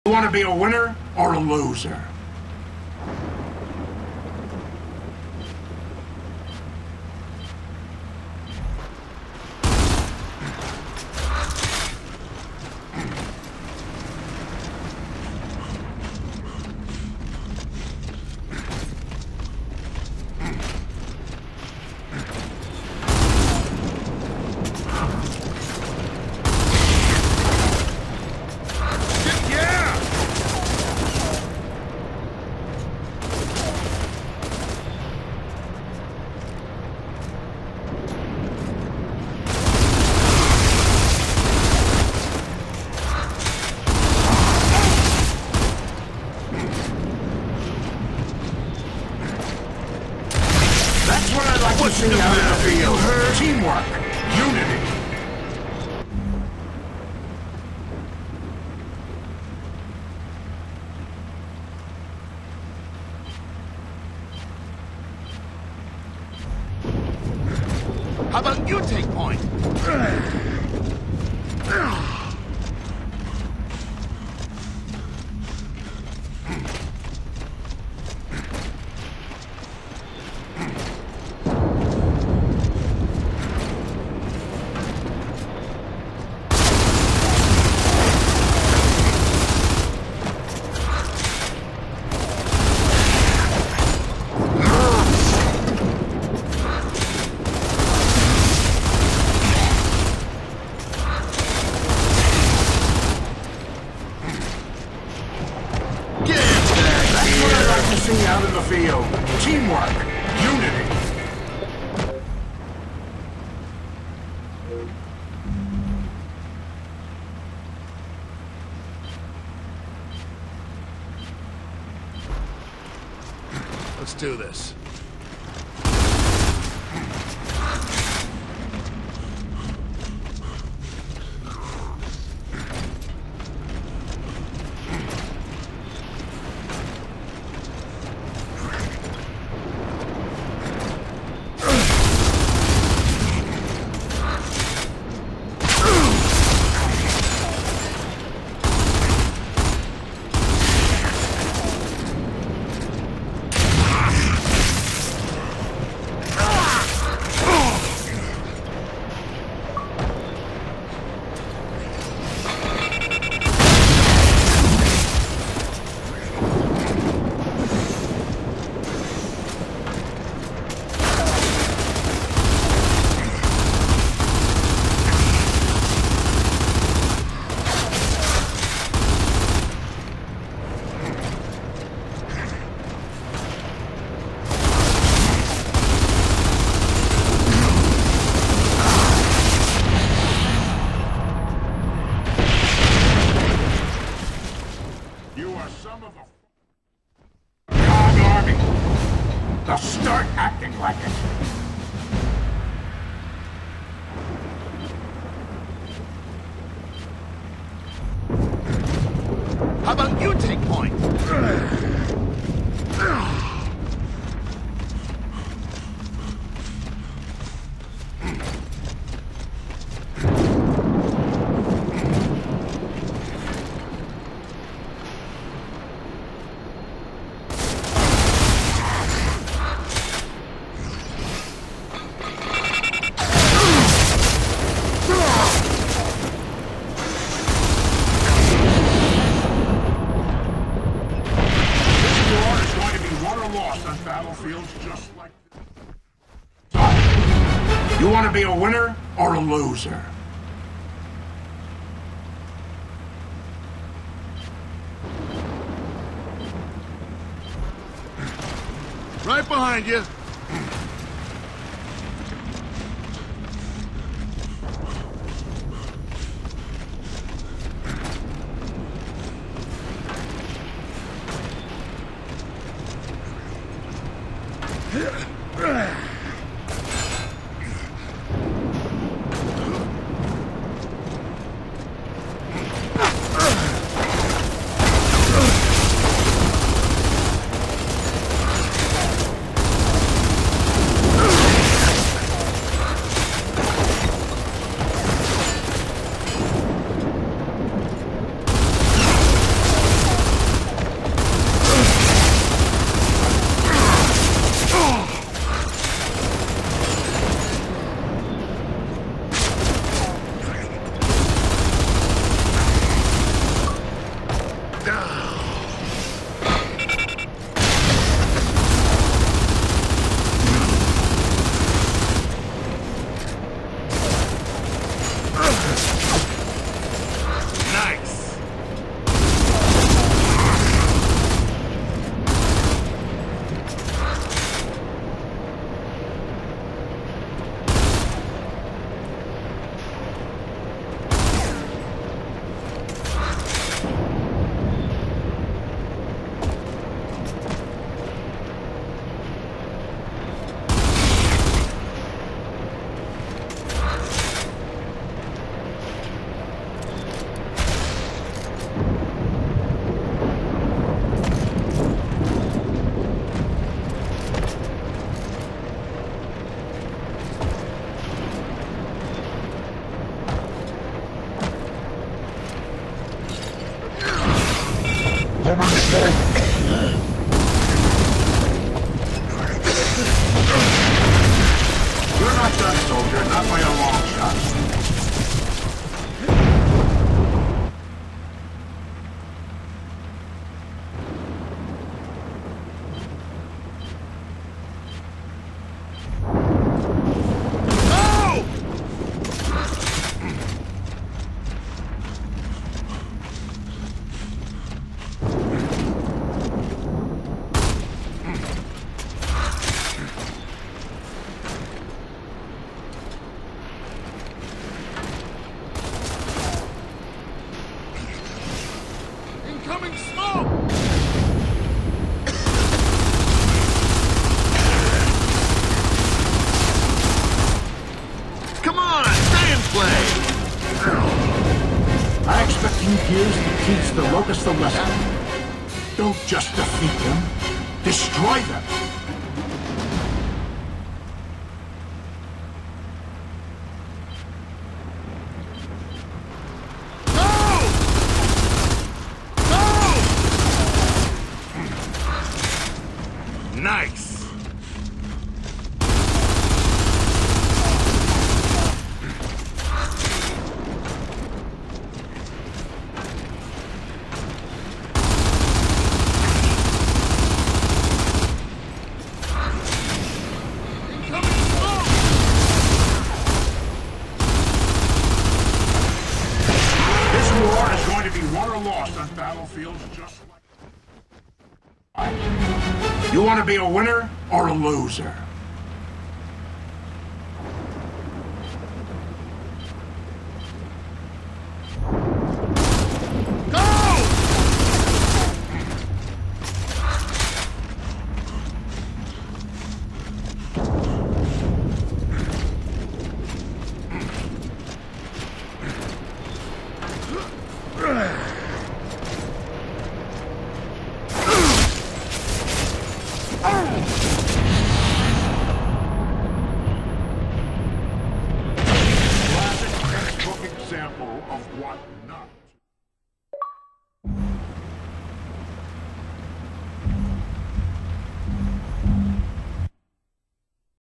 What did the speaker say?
You want to be a winner or a loser? Pushing out of the field. Teamwork. Unity. How about you take point? Out in the field. Teamwork. Unity. Let's do this. Now start acting like it. How about you take point? Battlefields just like this. You want to be a winner or a loser? Right behind you. Incoming smoke! You're not done, soldier. Not by a long shot. Incoming smoke! Come on, stay and play! I expect you gears to teach the Locusts a lesson. Don't just defeat them, destroy them. Nice! This war is going to be won or lost on battlefields just like... You want to be a winner or a loser? Classic textbook example of what